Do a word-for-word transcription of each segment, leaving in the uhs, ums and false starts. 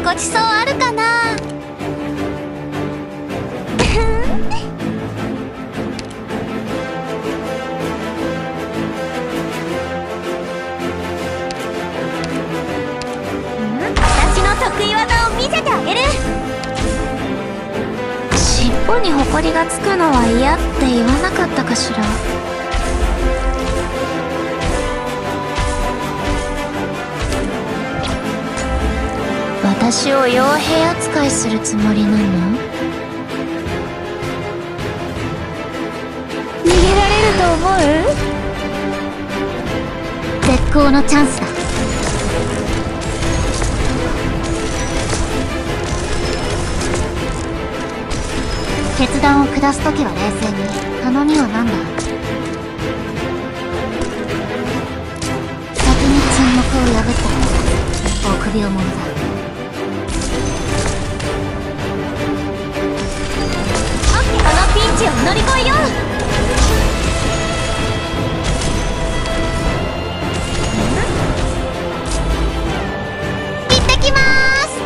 ごちそうあるかな。私の得意技を見せてあげる。尻尾にホコリがつくのは嫌って言わなかったかしら。私を傭兵扱いするつもりなの？逃げられると思う？絶好のチャンスだ。決断を下すときは冷静に。頼みは何だ？先に沈黙を破った方が臆病者だ。このピンチを乗り越えよう。行ってきまーす。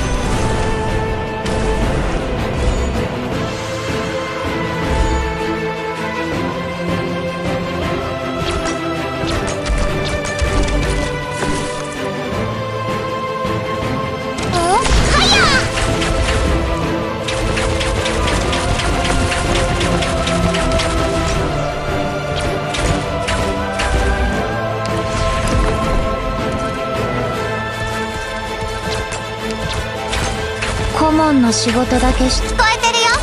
顧問の仕事だけし聞こえてるよ。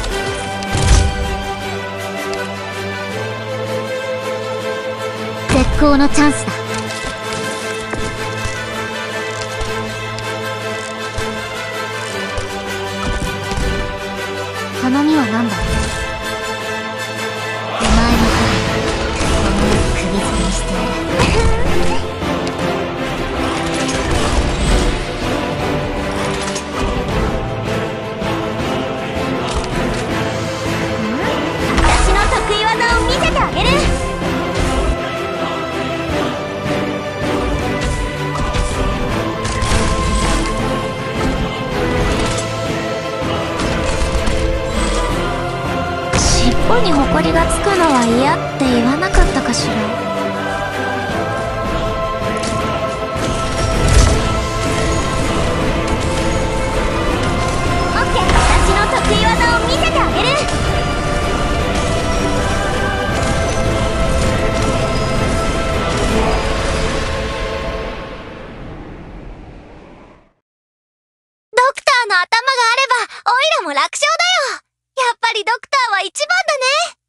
絶好のチャンスだ。頼みは何だ？お前の影この世首吊りにしてやる。尻尾にホコリがつくのは嫌って言わなかったかしら。オッケー、私の得意技を見せてあげる。ドクターの頭があればオイラも楽勝だよ。やっぱりドクターは一番だね。